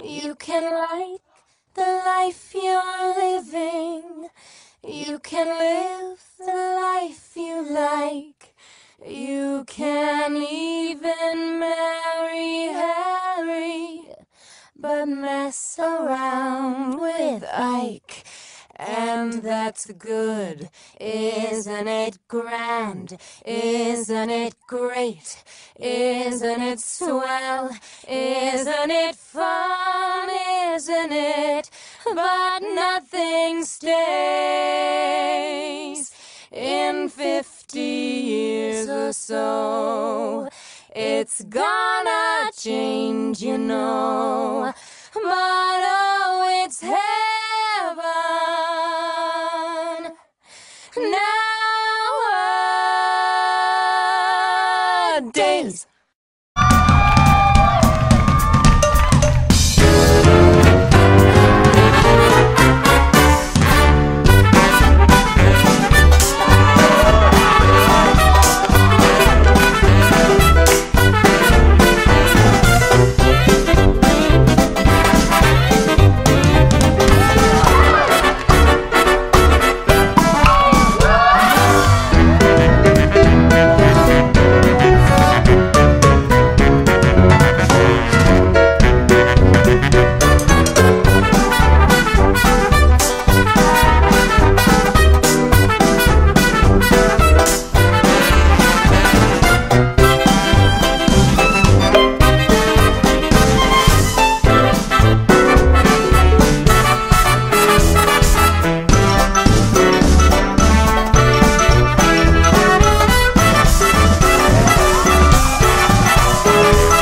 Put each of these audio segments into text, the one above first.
You can like the life you're living. You can live the life you like. You can even marry Harry, but mess around with Ike. And that's good, isn't it grand? Isn't it great? Isn't it swell? Isn't it fun? Isn't it? But nothing stays. In 50 years or so, it's gonna change, you know. But oh, it's heaven nowadays.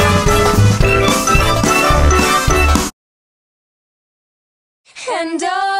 And oh,